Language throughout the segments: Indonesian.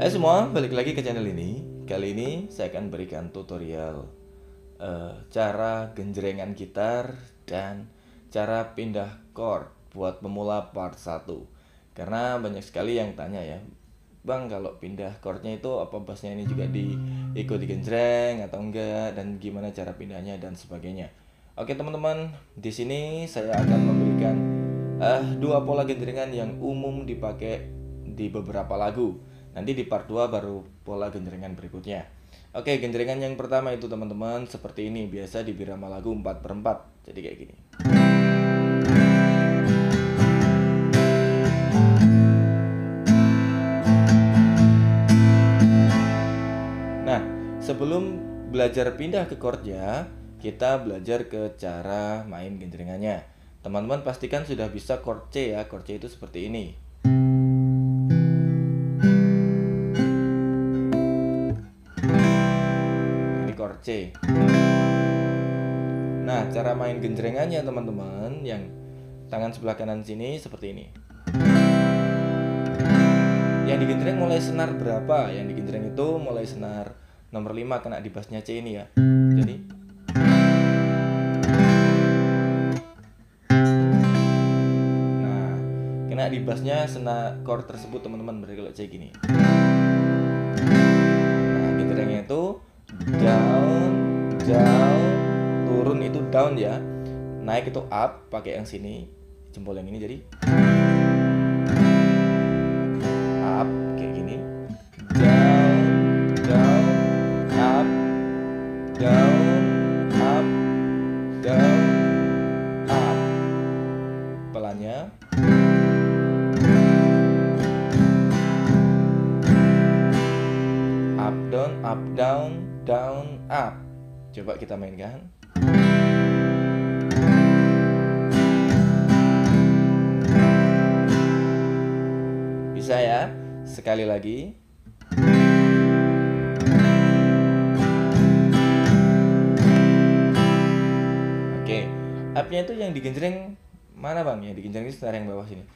Hai semua, balik lagi ke channel ini. Kali ini saya akan berikan tutorial cara genjrengan gitar dan cara pindah chord buat pemula part 1. Karena banyak sekali yang tanya ya, Bang, kalau pindah chordnya itu apa bassnya ini juga ikut digenjreng atau enggak, dan gimana cara pindahnya dan sebagainya. Oke teman-teman, di sini saya akan memberikan dua pola genjrengan yang umum dipakai di beberapa lagu. Nanti di part 2 baru pola genjrengan berikutnya. Oke, genjrengan yang pertama itu teman-teman seperti ini, biasa di birama lagu 4/4. Jadi kayak gini. Nah, sebelum belajar pindah ke chordnya, kita belajar ke cara main genjrengannya. Teman-teman pastikan sudah bisa chord C ya. Chord C itu seperti ini. Chord C. Nah, cara main genjrengannya teman-teman, yang tangan sebelah kanan sini seperti ini. Yang digenjreng mulai senar berapa? Yang digenjreng itu mulai senar nomor 5 kena di bassnya C ini ya. Jadi nah, kena di bassnya senar chord tersebut teman-teman, berarti kalau C gini. Nah, genjrengnya itu down, down, turun itu down ya, naik itu up pakai yang sini, jempol yang ini, jadi up kayak gini, down, down, up, down, up, down, up. Pelannya up down, up down, down up. Coba kita mainkan. Bisa ya? Sekali lagi. Oke, up-nya itu yang digenjreng mana bang? Yang digenjreng itu senar yang bawah sini.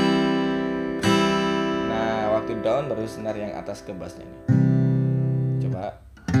Nah, waktu down baru senar yang atas ke bassnya nih. Coba.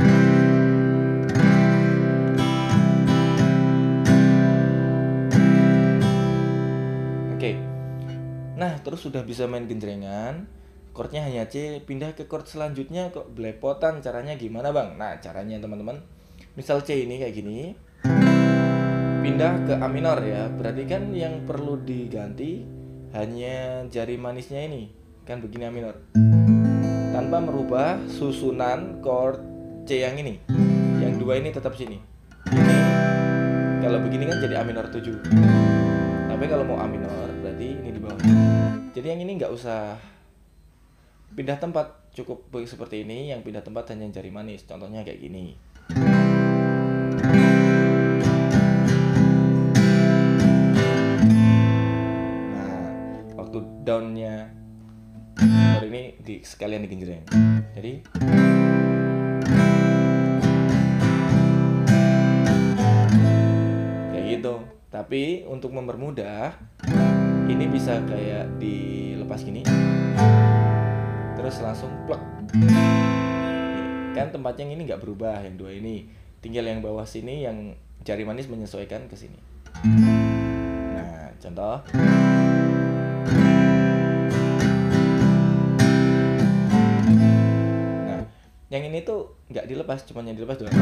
Oke. Nah, terus sudah bisa main genjrengan, chordnya hanya C, pindah ke chord selanjutnya kok belepotan. Caranya gimana bang? Nah, caranya teman-teman, misal C ini kayak gini, pindah ke A minor ya. Berarti kan yang perlu diganti hanya jari manisnya ini, kan begini A minor, tanpa merubah susunan chord C yang ini. Yang dua ini tetap sini. Ini kalau begini kan jadi A minor 7. Tapi kalau mau A minor berarti ini di bawah. Jadi yang ini nggak usah pindah tempat, cukup seperti ini. Yang pindah tempat hanya jari manis. Contohnya kayak gini. Nah, waktu downnya chord ini sekalian digenjreng. Jadi kayak gitu. Tapi untuk mempermudah, ini bisa kayak dilepas gini, terus langsung plek. Kan tempatnya yang ini nggak berubah, yang dua ini. Tinggal yang bawah sini yang jari manis menyesuaikan ke sini. Nah, contoh. Nah, yang ini tuh nggak dilepas, cuma yang dilepas doang.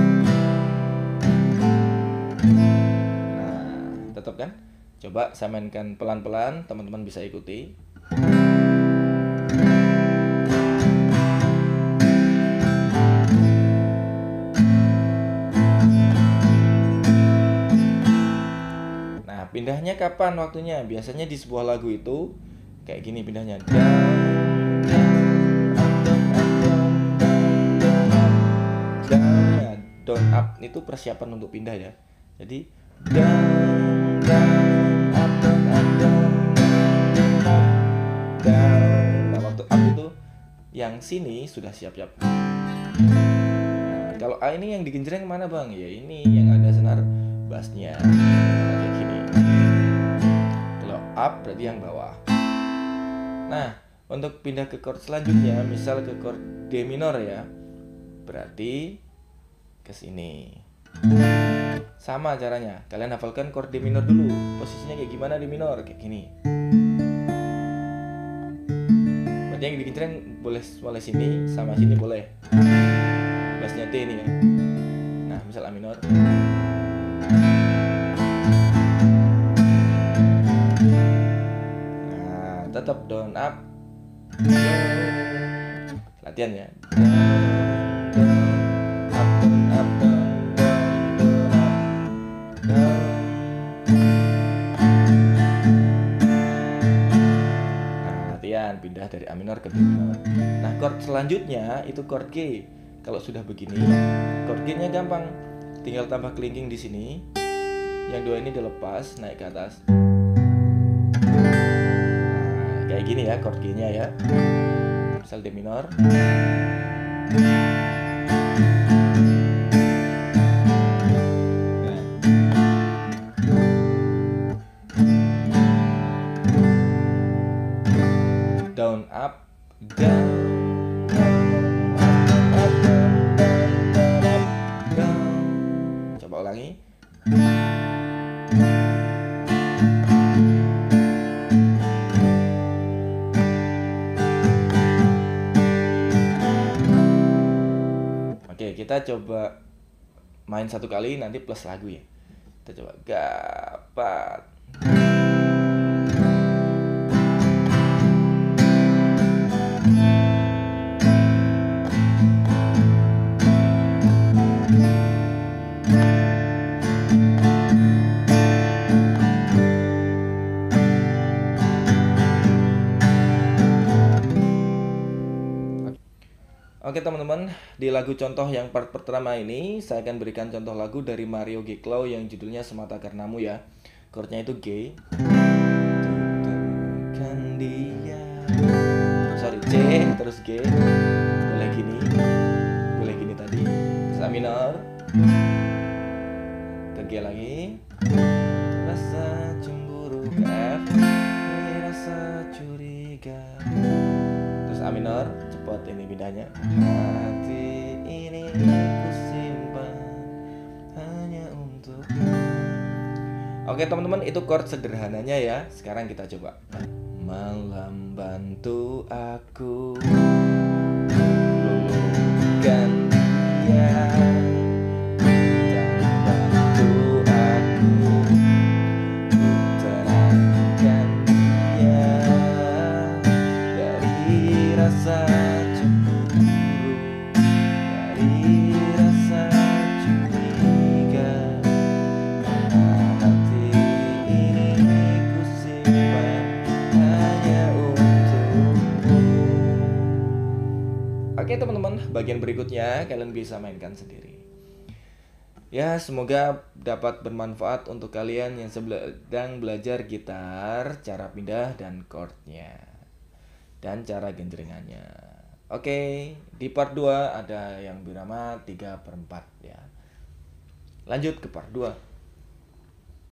Tetap kan? Coba saya mainkan pelan-pelan, teman-teman bisa ikuti. Nah, pindahnya kapan waktunya? Biasanya di sebuah lagu itu kayak gini pindahnya. Down up itu persiapan untuk pindah ya. Jadi down, up, down. Nah, waktu up itu yang sini sudah siap-siap. Nah, kalau A ini yang digenjreng mana bang? Ya ini yang ada senar bassnya. Nah, kayak gini. Kalau up berarti yang bawah. Nah, Untuk pindah ke chord selanjutnya, misal ke chord D minor ya, berarti ke sini. Sama caranya, kalian hafalkan chord D minor dulu. Posisinya kayak gimana D minor? Kayak gini. Berarti yang digenjreng boleh mulai sini sama sini boleh. Bassnya D ini ya. Nah, misal A minor. Nah, tetap down up. Down. Latihan ya. Down, up, down, down, down. Nah, latihan pindah dari A minor ke D minor. Nah, chord selanjutnya itu chord G. Kalau sudah begini, chord G-nya gampang. Tinggal tambah kelingking di sini. Yang dua ini dilepas, naik ke atas. Nah, kayak gini ya chord G-nya ya. Misal D minor. Down, up, down, up, down. Coba ulangi. Oke, kita coba main satu kali, nanti plus lagu ya. Kita coba gapat. Oke teman-teman, di lagu contoh yang part pertama ini saya akan berikan contoh lagu dari Mario Giklau yang judulnya Semata Karenamu ya. Chordnya itu G. Tutukan dia. Sorry, C terus G. Boleh gini. Boleh gini tadi. A minor. Ke G lagi. Rasa cemburu ke F. Rasa curiga. Terus A minor, cepat ini pindahnya. Hati ini ku simpan hanya untuk. Oke teman-teman, itu chord sederhananya ya. Sekarang kita coba. Malam bantu aku bukan dia, dan bantu aku tenangkan dia dari rasa cemburu, dari rasa curiga. Hati ini ku simpan hanya untukmu. Oke teman-teman, bagian berikutnya kalian bisa mainkan sendiri. Ya, semoga dapat bermanfaat untuk kalian yang sedang belajar gitar, cara pindah dan chordnya, dan cara genjrengannya. Oke, di part 2 ada yang bernama 3/4 ya. Lanjut ke part 2.